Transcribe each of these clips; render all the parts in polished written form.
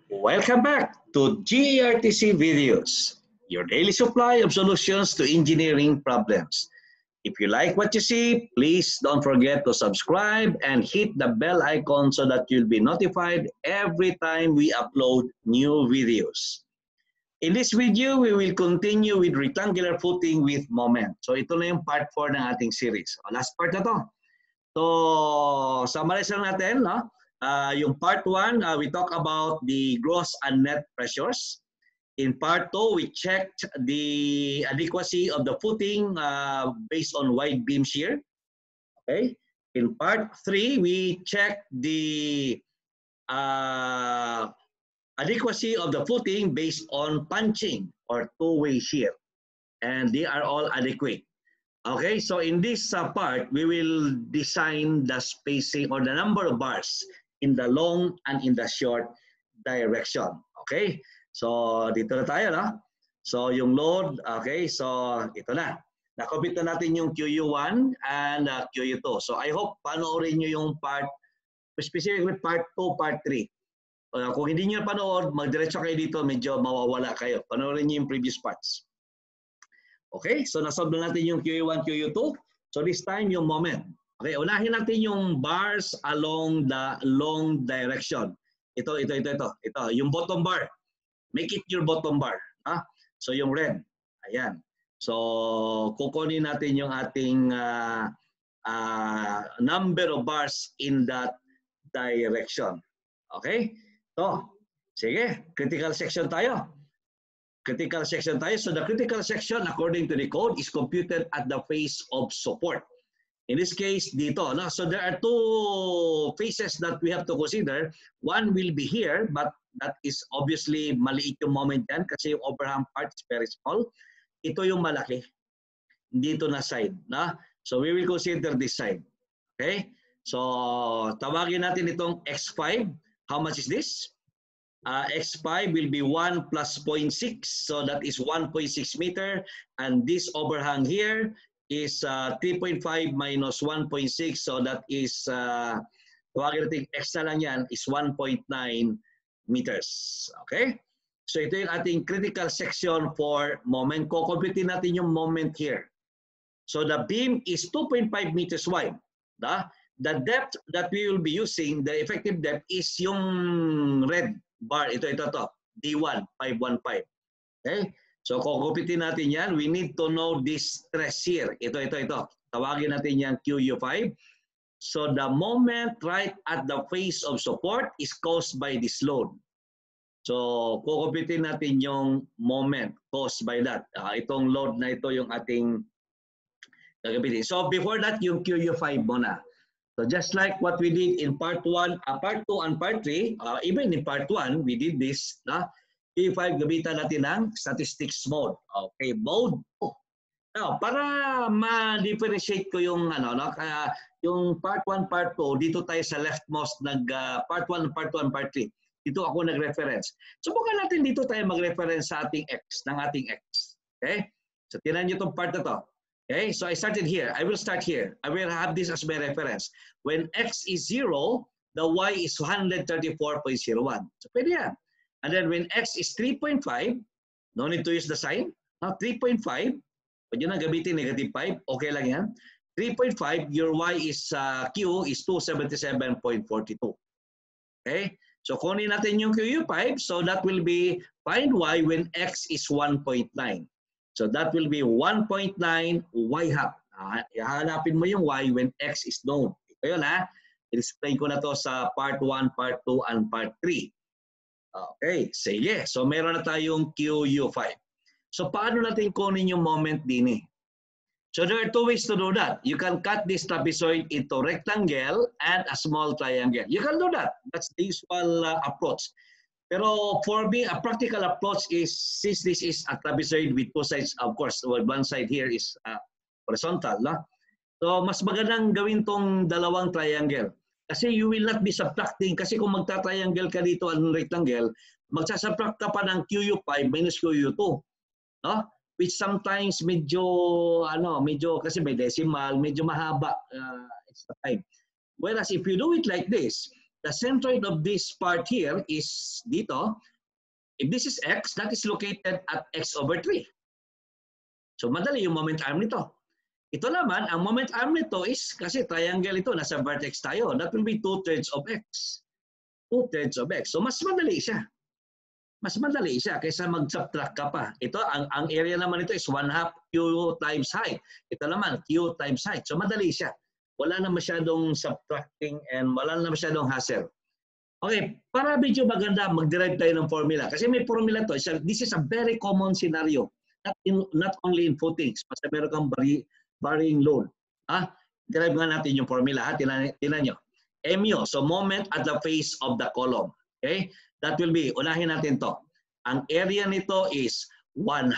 Welcome back to GRTC Videos, your daily supply of solutions to engineering problems. If you like what you see, please don't forget to subscribe and hit the bell icon so that you'll be notified every time we upload new videos. In this video, we will continue with rectangular footing with moment. So ito na yung part 4 ng ating series. Last part na to. So, summarize lang natin, no? Yung part 1, we talk about the gross and net pressures. In part 2, we checked the adequacy of the footing based on wide beam shear. Okay. In part 3, we checked the adequacy of the footing based on punching or two-way shear. And they are all adequate. Okay, so in this part, we will design the spacing or the number of bars in the long and in the short direction. Okay, so dito na tayo, no? So yung load, okay, so ito na. Nakobit na natin yung QU1 and QU2. So I hope panoorin nyo yung part, specifically part 2, part 3. Kung hindi nyo panood, magdiretso kayo dito, medyo mawawala kayo. Panoorin nyo yung previous parts. Okay, so nasolve na natin yung QU1, QU2. So this time, yung moment. Okay, unahin natin yung bars along the long direction. Ito. Yung bottom bar. Make it your bottom bar. So yung red. Ayan. So kukunin natin yung ating number of bars in that direction. Okay? So, sige. Critical section tayo. Critical section tayo. So the critical section, according to the code, is computed at the face of support. In this case, dito. No? So there are two phases that we have to consider. One will be here, but that is obviously maliit yung moment yan kasi yung overhang part is very small. Ito yung malaki. Dito na side. No? So we will consider this side. Okay? So tawagin natin itong X5. How much is this? X5 will be 1 plus 0.6, so that is 1.6 meter, and this overhang here is 3.5 minus 1.6, so that is, tawagin natin X na lang yan, is 1.9 meters. Okay? So ito yung ating critical section for moment. Kukumpitin natin yung moment here. So the beam is 2.5 meters wide. The depth that we will be using, the effective depth, is yung red bar. Ito, D1, 515. Okay? So, kukupitin natin yan. We need to know this stress here. Ito. Tawagin natin yan QU5. So, the moment right at the face of support is caused by this load. So, kukupitin natin yung moment caused by that. Itong load na ito yung ating gagapitin. So, before that, yung QU5 muna. So just like what we did in part 1, part 2, and part 3, even in part 1, we did this. Q5, gamitan natin ng statistics mode. Okay, mode. Now, para ma-differentiate ko yung, yung part 1, part 2, dito tayo sa leftmost, part 1, part 2, and part 3. Dito ako nag-reference. Subukan natin dito tayo mag-reference sa ating X, ng ating X. Okay? So, tinan nyo itong part na to. Okay, so I started here. I will start here. I will have this as my reference. When X is 0, the Y is 134.01. So pwede yan. And then when X is 3.5, no need to use the sign. 3.5, pwede na gamitin negative 5. Okay lang yan. 3.5, your Y is, Q is 277.42. Okay, so kunin natin yung QU5. So that will be find Y when X is 1.9. So that will be 1.9 Y half. Ihanapin mo yung Y when X is known. Ito yun I-explain ko na to sa part 1, part 2, and part 3. Okay, sige. So meron na tayong QU5. So paano natin kunin yung moment din So there are two ways to do that. You can cut this trapezoid into rectangle and a small triangle. You can do that. That's the usual approach. Pero for me, a practical approach is, since this is a trapezoid with two sides, of course, one side here is horizontal. So, mas magandang gawin tong dalawang triangle. Kasi you will not be subtracting. Kasi kung magta-triangle ka dito ang rectangle, magsasubtract ka pa ng QU5 minus QU2. No? Which sometimes medyo, kasi may decimal, medyo mahaba extra time. Whereas if you do it like this, the centroid of this part here is dito. If this is x, that is located at x over 3. So madali yung moment arm nito. Ito naman, ang moment arm nito is, kasi triangle ito, nasa vertex tayo. That will be 2/3 of x. 2/3 of x. So mas madali siya. Mas madali siya kaysa mag-subtract ka pa. Ito, ang area naman ito is 1/2 q times height. Ito naman, q times height. So madali siya. Wala na masyadong subtracting and wala na masyadong hassle. Okay, para medyo maganda, mag-derive tayo ng formula. Kasi may formula to. This is a very common scenario. Not only in footings, basta meron kang varying load. Derive nga natin yung formula. Tinan nyo. MU, so moment at the face of the column. Okay? That will be, unahin natin to. Ang area nito is 1/2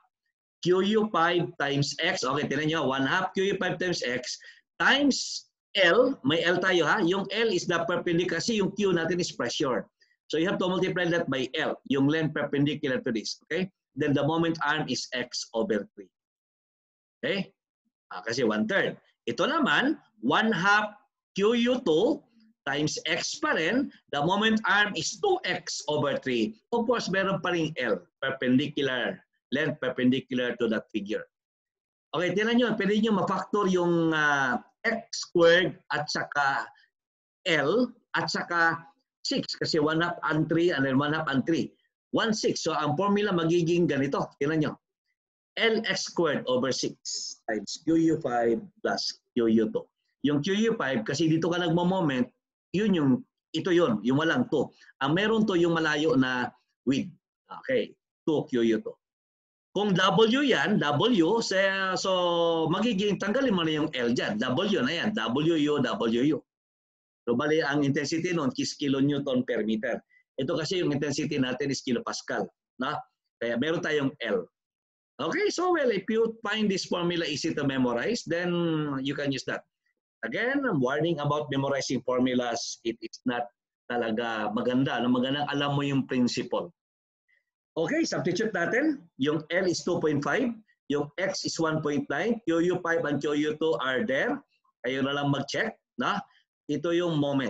QU5 times X. Okay, tinan nyo. 1/2 QU5 times X times L. May L tayo ha. Yung L is the perpendicular kasi yung Q natin is pressure. So you have to multiply that by L. Yung length perpendicular to this. Okay? Then the moment arm is X over 3. Okay? Kasi 1/3. Ito naman, 1/2 QU2 times X pa rin, the moment arm is 2X over 3. Of course, meron pa rin L, perpendicular, length perpendicular to that figure. Okay, tingnan nyo, pwede nyo ma-factor yung X squared at saka L at saka 6 kasi 1/2 and 3 and then 1/2 and 3. 1/6. So ang formula magiging ganito. Tingnan nyo. LX squared over 6 times QU5 plus QU2. Yung QU5, kasi dito ka nagmo-moment, ito yun, yung walang 2. Ang meron to yung malayo na width. Okay, 2 QU2. Kung W yan, W, so magiging, tanggalin mo na yung L dyan. W na yan, WU, WU. So bali, ang intensity nun is kilonewton per meter. Ito kasi yung intensity natin is kilopascal. Na? Kaya meron tayong L. Okay, so well, if you find this formula easy to memorize, then you can use that. Again, warning about memorizing formulas, it is not talaga maganda. Magandang alam mo yung principle. Okay, substitute natin. Yung L is 2.5, yung X is 1.9, QU5 and QU2 are there. Kayo na lang mag-check. Na? Ito yung moment.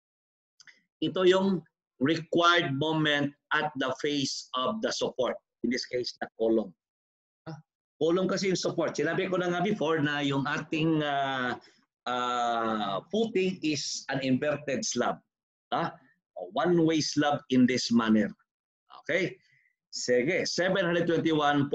Ito yung required moment at the face of the support. In this case, the column. Column kasi yung support. Sinabi ko na nga before na yung ating footing is an inverted slab. A one-way slab in this manner. Okay? Sige, 721.82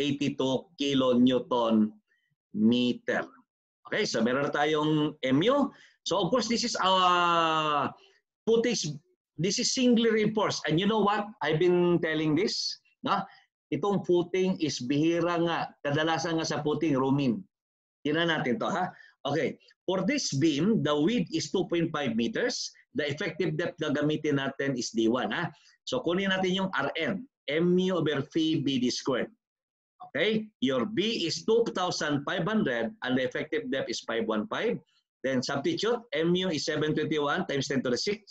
kilonewton meter. Okay, so meron na tayong MU. So of course, this is our footing. This is singly reinforced. And you know what? I've been telling this. Itong footing is bihira nga. Kadalasan nga sa footing, rumin. Tingnan natin to ha. Okay. For this beam, the width is 2.5 meters. The effective depth na gamitin natin is D1. Ha? So kunin natin yung Rn. Mu over phi BD squared. Okay? Your B is 2,500 and the effective depth is 515. Then substitute. Mu is 721 times 10 to the 6.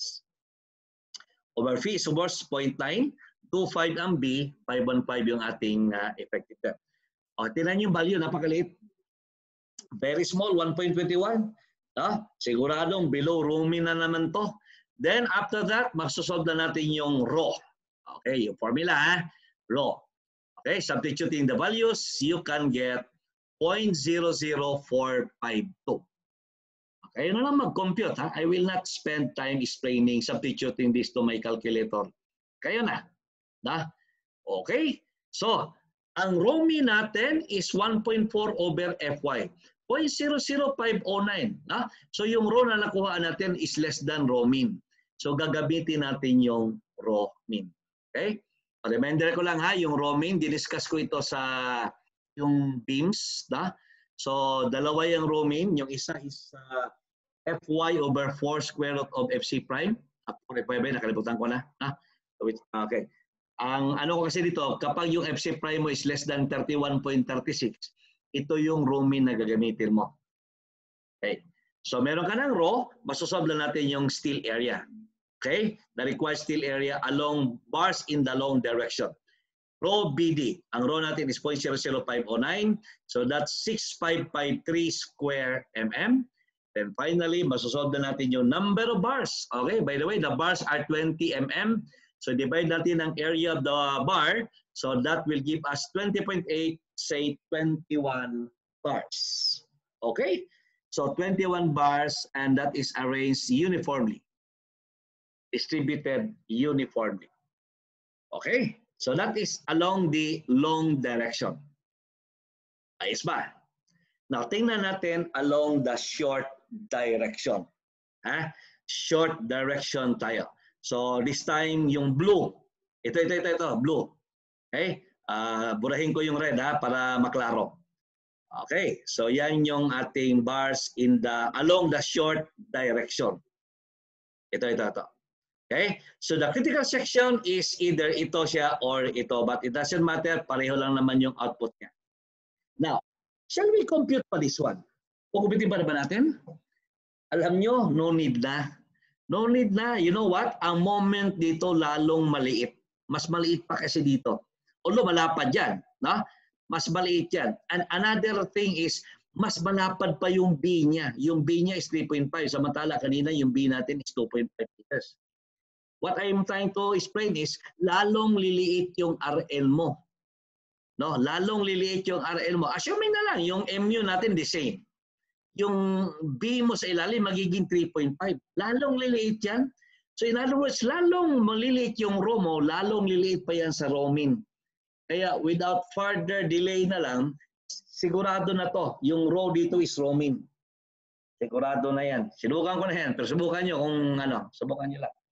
Over phi is 0.9. 2.5 ang B, 515 yung ating effective depth. O, tingnan yung value, napakaliit. Very small, 1.21. Siguradong below Rumi na naman to. Then after that, magsosolve na natin yung rho. Okay, yung formula, rho. Okay, substituting the values, you can get 0.00452. Okay, yun na lang mag-compute. I will not spend time explaining, substituting this to my calculator. Kayo na. Okay, so ang rho mean natin is 1.4 over Fy. 0.00509. So yung rho na nakuha natin is less than rho mean. So gagamitin natin yung rho mean. Okay? Reminder ko lang yung rho mean, diniscuss ko ito sa yung beams. So dalawa yung rho mean. Yung isa is Fy over 4 square root of Fc prime. Nakalimutan ko na. Okay. Ang ano ko kasi dito, kapag yung Fc prime mo is less than 31.36, ito yung rho mean na gagamitin mo. Okay. So meron ka ng rho, masosolve na natin yung steel area. Okay? The required steel area along bars in the long direction. Rho BD. Ang rho natin is 0.00509. So that's 6553 square mm. Then finally, masosolve na natin yung number of bars. Okay, by the way, the bars are 20 mm. So divide natin ang area of the bar. So that will give us 20.8, say 21 bars. Okay, so 21 bars, and that is arranged uniformly, distributed uniformly. Okay, so that is along the long direction. Ayos ba? Now, tingnan natin along the short direction. Short direction tayo. So, this time, yung blue. Ito, blue. Okay? Burahin ko yung red para maklaro. Okay, so yan yung ating bars along the short direction. Ito. Okay? So, the critical section is either ito siya or ito. But it doesn't matter. Pareho lang naman yung output niya. Now, shall we compute pa this one? Pukupitin pa ba natin? Alam nyo, no need na. No need na. You know what? Ang moment dito lalong maliit. Mas maliit pa kasi dito. Although malapad yan. No? Mas maliit yan. And another thing is, mas malapad pa yung B niya. Yung B niya is 3.5. Samantala kanina yung B natin is 2.5 meters. What I'm trying to explain is, lalong liliit yung RL mo. No, lalong liliit yung RL mo. Assuming na lang, yung MU natin the same. Yung B mo sa ilalim magiging 3.5. Lalong liliit yan. So in other words, lalong maliliit yung row mo, lalong liliit pa yan sa romin. Kaya without further delay na lang, sigurado na to. Yung row dito is romin. Sigurado na yan. Sinubukan ko na yan. Pero subukan nyo kung subukan nyo lang.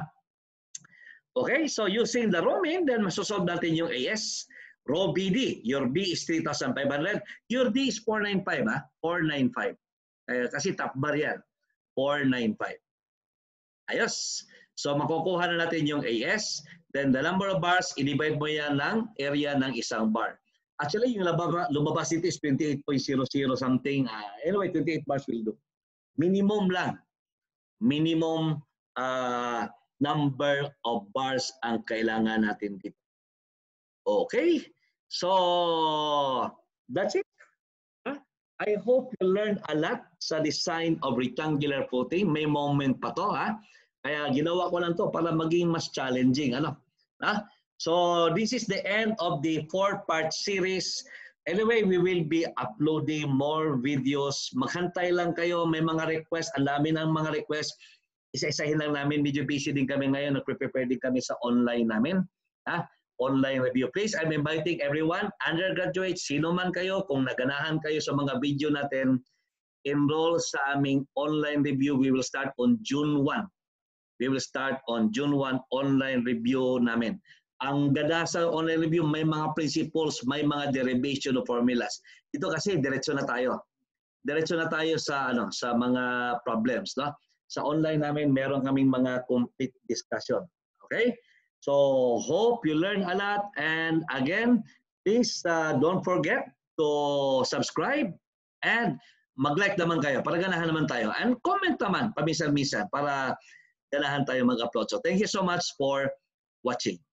Okay, so using the romin, then masosolve natin yung AS. Row BD, your B is 3,500. Your D is 495, 495. Kasi top bar yan. 495. Ayos. So makukuha na natin yung AS. Then the number of bars, i-divide mo yan ng area ng isang bar. Actually, yung lumabas dito is 28.00 something. Anyway, 28 bars will do. Minimum lang. Minimum number of bars ang kailangan natin dito. Okay? So, that's it. I hope you learned a lot sa design of rectangular footing. May moment pa to, Kaya ginawa ko lang to para maging mas challenging, So, this is the end of the 4-part series. Anyway, we will be uploading more videos. Maghantay lang kayo. May mga request. Ang dami ng mga request. Isa-isahin lang namin. Medyo busy din kami ngayon. Nagprepare din kami sa online namin. Online review. Please, I'm inviting everyone, undergraduates, sino man kayo, kung naganahan kayo sa mga video natin, enroll sa aming online review. We will start on June 1. We will start on June 1 online review namin. Ang ganda sa online review, may mga principles, may mga derivation of formulas. Ito kasi diretso na tayo. Diretso na tayo sa sa mga problems, Sa online namin meron kaming mga complete discussion. Okay? So hope you learn a lot, and again, please don't forget to subscribe and mag-like naman kayo para ganahan naman tayo, and comment naman paminsan-minsan para ganahan tayo mag-upload. So thank you so much for watching.